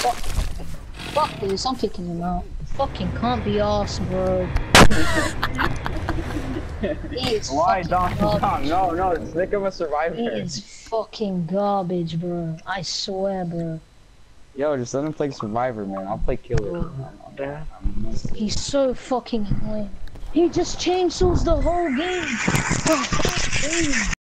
Fuck this, I'm kicking him out. Fucking can't be arsed, bro. He is Why, fucking Don? garbage. No, it's think of a survivor. He is fucking garbage, bro. I swear, bro. Yo, just let him play survivor, man. I'll play killer. He's so fucking annoying. He just chainsaws the whole game. The whole game.